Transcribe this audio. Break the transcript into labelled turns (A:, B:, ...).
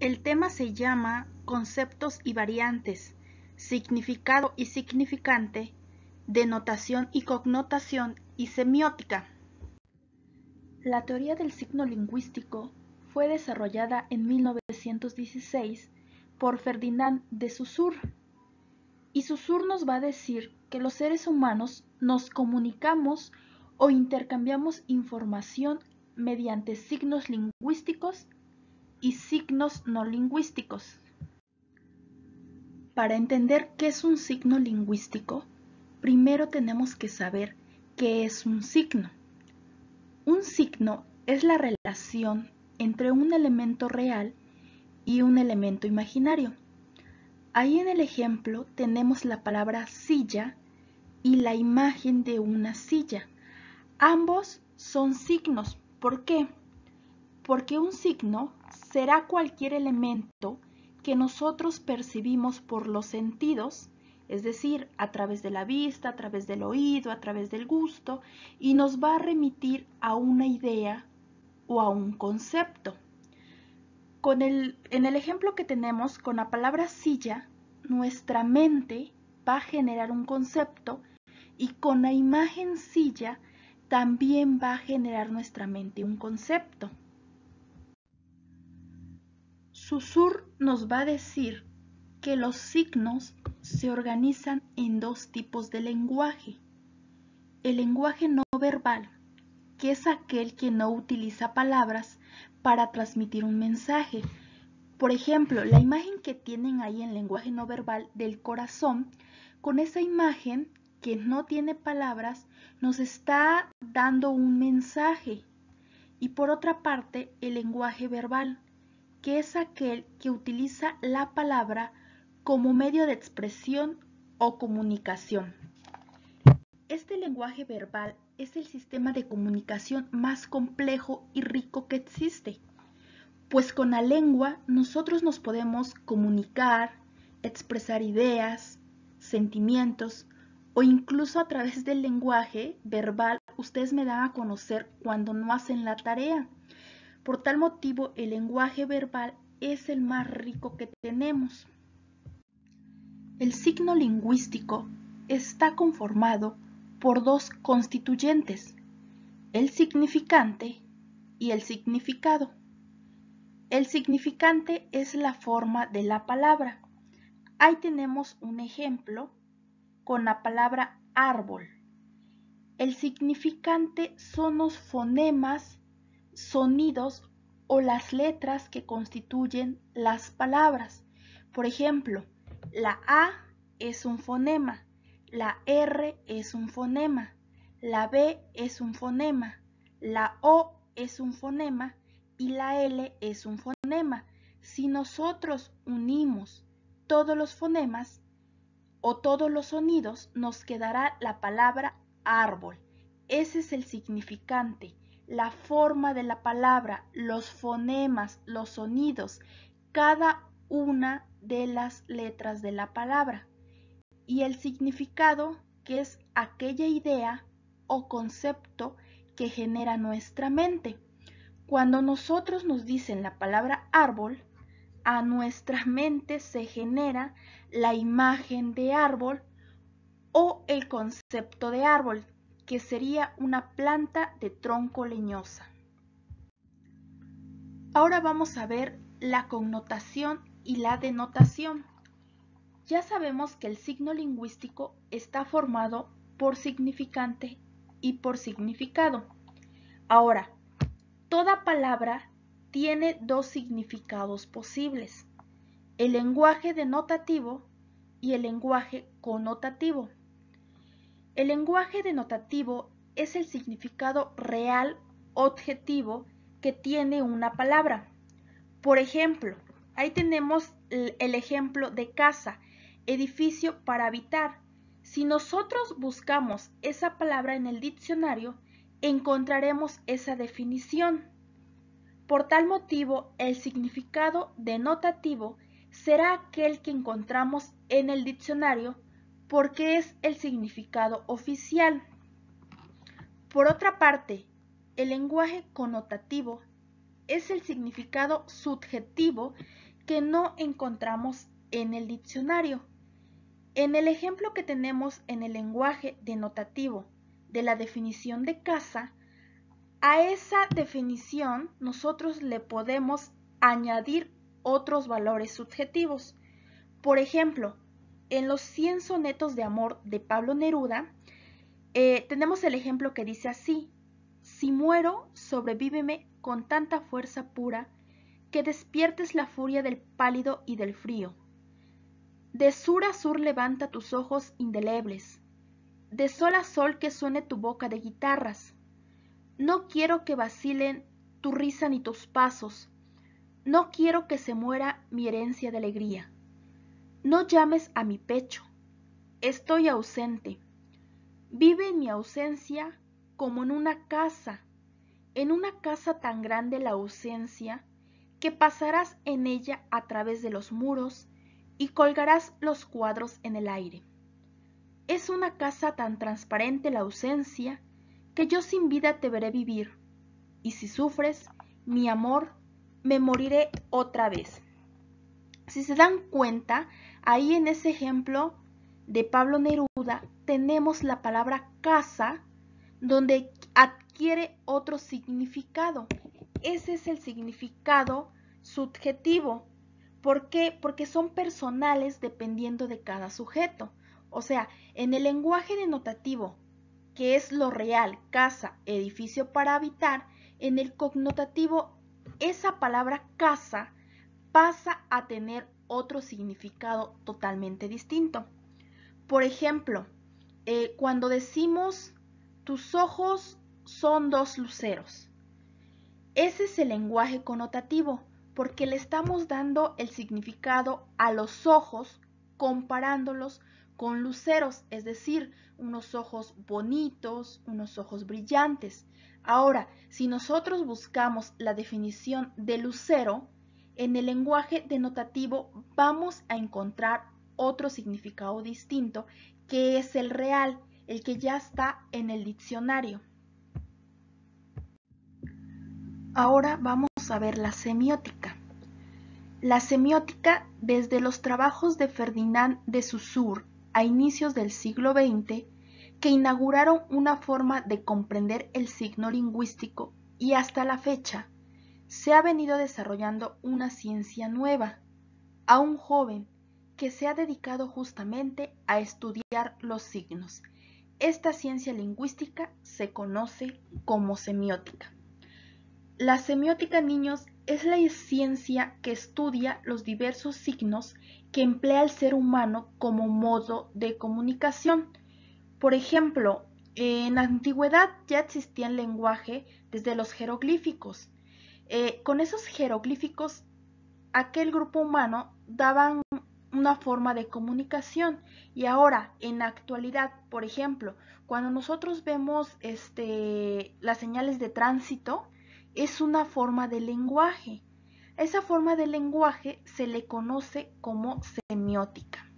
A: El tema se llama Conceptos y variantes, significado y significante, denotación y connotación y semiótica. La teoría del signo lingüístico fue desarrollada en 1916 por Ferdinand de Saussure. Y Saussure nos va a decir que los seres humanos nos comunicamos o intercambiamos información mediante signos lingüísticos y signos no lingüísticos. Para entender qué es un signo lingüístico, primero tenemos que saber qué es un signo. Un signo es la relación entre un elemento real y un elemento imaginario. Ahí en el ejemplo tenemos la palabra silla y la imagen de una silla. Ambos son signos. ¿Por qué? Porque un signo será cualquier elemento que nosotros percibimos por los sentidos, es decir, a través de la vista, a través del oído, a través del gusto, y nos va a remitir a una idea o a un concepto. En el ejemplo que tenemos con la palabra silla, nuestra mente va a generar un concepto y con la imagen silla también va a generar nuestra mente un concepto. Saussure nos va a decir que los signos se organizan en dos tipos de lenguaje. El lenguaje no verbal, que es aquel que no utiliza palabras para transmitir un mensaje. Por ejemplo, la imagen que tienen ahí en lenguaje no verbal del corazón, con esa imagen que no tiene palabras, nos está dando un mensaje. Y por otra parte, el lenguaje verbal, que es aquel que utiliza la palabra como medio de expresión o comunicación. Este lenguaje verbal es el sistema de comunicación más complejo y rico que existe, pues con la lengua nosotros nos podemos comunicar, expresar ideas, sentimientos o incluso a través del lenguaje verbal ustedes me dan a conocer cuando no hacen la tarea. Por tal motivo, el lenguaje verbal es el más rico que tenemos. El signo lingüístico está conformado por dos constituyentes, el significante y el significado. El significante es la forma de la palabra. Ahí tenemos un ejemplo con la palabra árbol. El significante son los fonemas, sonidos o las letras que constituyen las palabras. Por ejemplo, la A es un fonema, la R es un fonema, la B es un fonema, la O es un fonema y la L es un fonema. Si nosotros unimos todos los fonemas o todos los sonidos, nos quedará la palabra árbol. Ese es el significante, la forma de la palabra, los fonemas, los sonidos, cada una de las letras de la palabra. Y el significado, que es aquella idea o concepto que genera nuestra mente. Cuando nosotros nos dicen la palabra árbol, a nuestra mente se genera la imagen de árbol o el concepto de árbol, que sería una planta de tronco leñosa. Ahora vamos a ver la connotación y la denotación. Ya sabemos que el signo lingüístico está formado por significante y por significado. Ahora, toda palabra tiene dos significados posibles, el lenguaje denotativo y el lenguaje connotativo. El lenguaje denotativo es el significado real, objetivo, que tiene una palabra. Por ejemplo, ahí tenemos el ejemplo de casa, edificio para habitar. Si nosotros buscamos esa palabra en el diccionario, encontraremos esa definición. Por tal motivo, el significado denotativo será aquel que encontramos en el diccionario porque es el significado oficial. Por otra parte, el lenguaje connotativo es el significado subjetivo que no encontramos en el diccionario. En el ejemplo que tenemos en el lenguaje denotativo de la definición de casa, a esa definición nosotros le podemos añadir otros valores subjetivos. Por ejemplo, en los 100 sonetos de amor de Pablo Neruda, tenemos el ejemplo que dice así: si muero, sobrevíveme con tanta fuerza pura que despiertes la furia del pálido y del frío. De sur a sur levanta tus ojos indelebles, de sol a sol que suene tu boca de guitarras. No quiero que vacilen tu risa ni tus pasos, no quiero que se muera mi herencia de alegría. No llames a mi pecho, estoy ausente. Vive en mi ausencia como en una casa tan grande la ausencia, que pasarás en ella a través de los muros y colgarás los cuadros en el aire. Es una casa tan transparente la ausencia, que yo sin vida te veré vivir, y si sufres, mi amor, me moriré otra vez. Si se dan cuenta, ahí en ese ejemplo de Pablo Neruda tenemos la palabra casa, donde adquiere otro significado. Ese es el significado subjetivo. ¿Por qué? Porque son personales dependiendo de cada sujeto. O sea, en el lenguaje denotativo, que es lo real, casa, edificio para habitar, en el connotativo, esa palabra casa pasa a tener otro significado totalmente distinto. Por ejemplo, cuando decimos tus ojos son dos luceros, ese es el lenguaje connotativo, porque le estamos dando el significado a los ojos comparándolos con luceros, es decir, unos ojos bonitos, unos ojos brillantes. Ahora, si nosotros buscamos la definición de lucero, en el lenguaje denotativo vamos a encontrar otro significado distinto, que es el real, el que ya está en el diccionario. Ahora vamos a ver la semiótica. La semiótica, desde los trabajos de Ferdinand de Saussure a inicios del siglo XX, que inauguraron una forma de comprender el signo lingüístico, y hasta la fecha, se ha venido desarrollando una ciencia nueva, aún joven, que se ha dedicado justamente a estudiar los signos. Esta ciencia lingüística se conoce como semiótica. La semiótica, niños, es la ciencia que estudia los diversos signos que emplea el ser humano como modo de comunicación. Por ejemplo, en la antigüedad ya existía el lenguaje desde los jeroglíficos. Con esos jeroglíficos, aquel grupo humano daban una forma de comunicación, y ahora en la actualidad, por ejemplo, cuando nosotros vemos las señales de tránsito, es una forma de lenguaje. Esa forma de lenguaje se le conoce como semiótica.